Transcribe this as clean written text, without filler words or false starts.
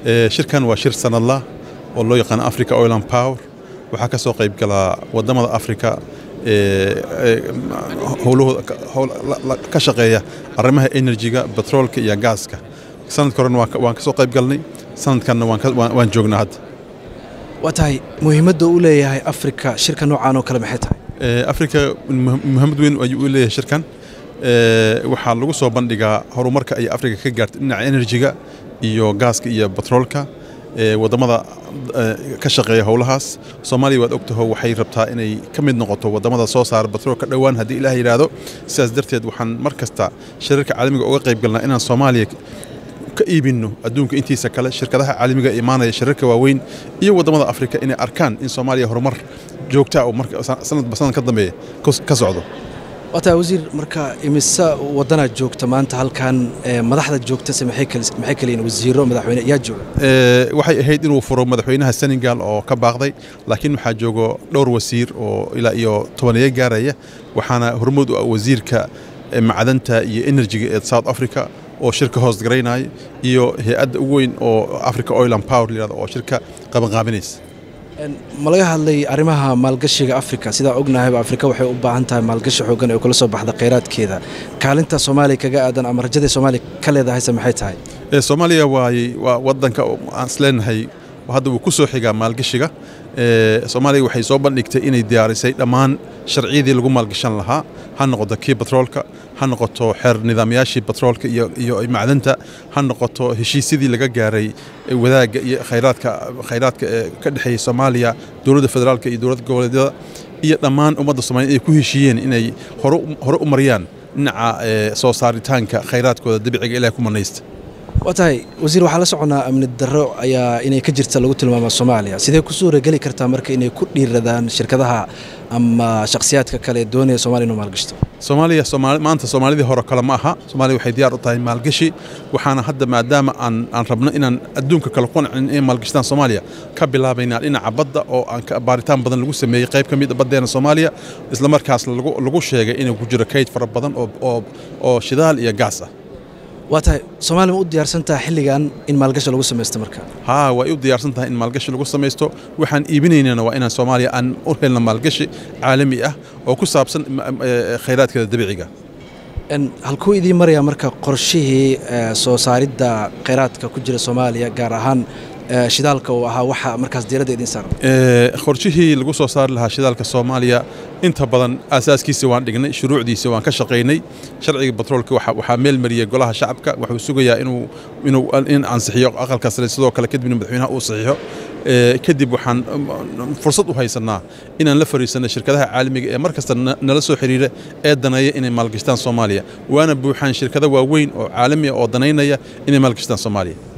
shirkan waa shir sanadla oo loo yaqaan Africa Oil and Power waxa ka soo qayb gala wadamada Afrika howlahooda ka shaqeeya arrimaha energy-ga petrolka iyo gaaska sanad koran waan ka soo qayb galnay sanadkanna waan joognaa hadda watahay muhiimadda uu leeyahay Afrika shirka noocan oo kale maxay tahay Afrika muhiimad weyn ayuu u leeyahay shirkan waxa lagu soo bandhigaa horumarka ay Afrika ka gaartay dhinaca energy-ga iyo gaaska iyo petrolka wadamada ka shaqeeya howlahaas Soomaaliya waad ogtahay waxay rabtaa inay ka mid noqoto wadamada soo saar petrolka dhawaan hadii Ilaahay yiraahdo sidaas darteed waxaan markasta shirarka caalamiga uga qayb galnaa inaan Soomaaliya ka iibino adduunka intiisa kale shirkadaha caalamiga imaanaya shirarka waaweyn iyo wadamada Afrika inay arkaan in Soomaaliya horumar joogta oo marka sanad ka dambeeya ka socdo wata wasiir marka imisa wadana joogta maanta halkan madaxda joogta maxay kaliin wasiiro madaxweyne yaa jooga waxay ahayd inuu furo madaxweynaha Senegal oo ka baaqday laakiin waxa joogo dhowr wasiir oo ilaa iyo 10 gaaraya waxaana hormuud u wasiirka macdanta iyo energy-ga ee South Africa oo shirka hoos gareynay iyo hay'ad ugu weyn oo Africa Oil and Power lirada oo shirka qabanqaabinaysa ma laga hadlay arrimaha maalgashiga Afrika sida ognahay Afrika waxay u baahan tahay maalgashi xooggan oo kala soo baxda kheyraadkeeda kaalinta Soomaaliya kaga aadan ama rajada Soomaaliya ka leedahay maxay tahay Soomaaliya waa wadanka aan isleenahay hadda uu ku soo xigaa maalgashiga Soomaaliya waxay soo bandhigtay inay diyaarisay dhammaan sharciyadii lagu maalgashan lahaa ha noqoto kii petrolka ha noqoto xeer nidaamyaashii petrolka iyo macdanta ha noqoto heshiisyadii laga gaaray wadaaga iyo kheyraadka ka dhaxeeyay Soomaaliya dawladda federaalka iyo dawladda goboleedyada iyo dhammaan ummadda Soomaaliyeed ay ku heshiiyeen inay hore u mariyaan dhinaca soo saaritaanka kheyraadkooda dabiiciga ilaahay ku manaysta watahay wasiir waxa la soconaa amni darro ayaa inay ka jirta lagu tilmaamo Soomaaliya sidee ku soo regali kartaa marka inay ku dhiiradaan shirkadaha ama shakhsiyaadka kale doonaya Soomaaliya inuu maalgashto Soomaaliya maanta Soomaalida hore kale ma aha Soomaaliya waxay diyaar u tahay maalgashi waxaana hadda maadaama aan rabno inaan adduunka kala qancin in maalgashtaan Soomaaliya ka bilaabaynaa dhinaca badda oo aan ka baaritaan badan lagu sameeyay qayb ka mid ah baddeena Soomaaliya isla markaas lagu sheegay inay ku jiro kayd fara badan oo shidaal iyo gaas ah watahay Soomaaliya u diyaarsantaa xilligan in maalgashi lagu sameesto marka way u diyaarsantahay in maalgashi lagu sameesto waxaan iibinaynaa waa inaan Soomaaliya aan u helno maalgashi caalami ah oo ku saabsan kheyraadka dabiiciga halkuu idin maraya marka qorshihii soo saaridda kheyraadka ku jira Soomaaliya gaar ahaan shidaalka oo ahaa waxa markaas diiradda idin saaran qorshihii lagu soo saar lahaa shidaalka Soomaaliya inta badan asaaskiisa waan dhignay shuruucdiisa waan ka shaqeynay sharciga petrolka waxa meel mariyay golaha shacabka wuxuu sugayaa inuu ansixiyo aqalka sare sidoo kale kadibna madaxweynaha uu saxiixo kadib waxaan fursad u haysanaa inaan la fariisano shirkadaha caalamiga ee markasta nala soo xiriira ee daneeya inay maalgashtaan Soomaaliya waana buuxaan shirkado waaweyn oo caalami ah oo daneynaya inay maalgashtaan Soomaaliya